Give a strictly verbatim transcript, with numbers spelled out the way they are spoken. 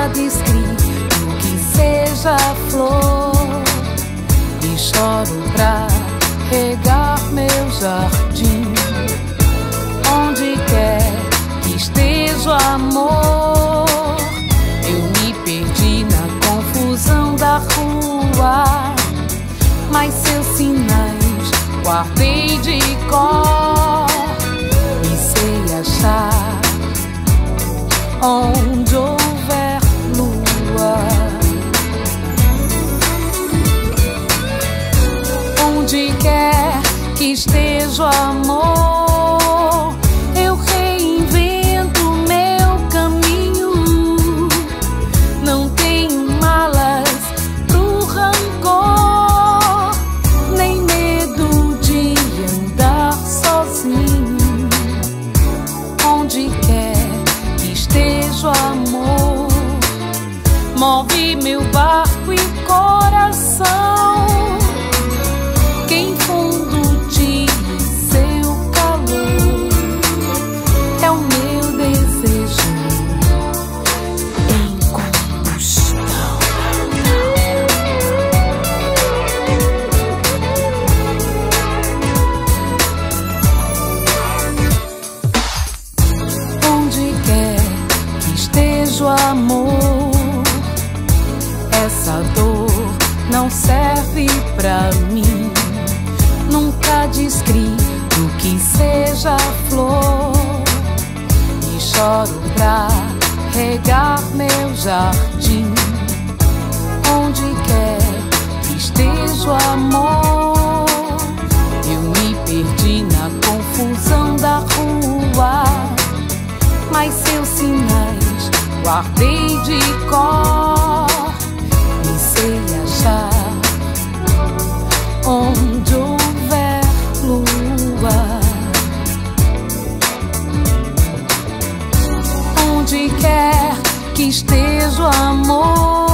descrito que seja flor, e choro pra regar meu jardim. Onde quer que esteja o amor, eu me perdi na confusão da rua, mas seus sinais guardei de cor e sei achar onde houver lua. Onde quer que esteja o amor, eu reinvento meu caminho. Não tenho malas pro rancor, nem medo de andar sozinho. Onde quer que esteja o amor, move meu barco e coração. Quem fundo de seu calor é o meu desejo em combustão. Onde quer que esteja o amor, essa dor não serve pra mim. Nunca descrito que seja flor, e choro pra regar meu jardim. Onde quer que esteja o amor, eu me perdi na confusão da rua, mas seus sinais guardei de cor e sei achar onde houver lua. Onde quer que esteja o amor,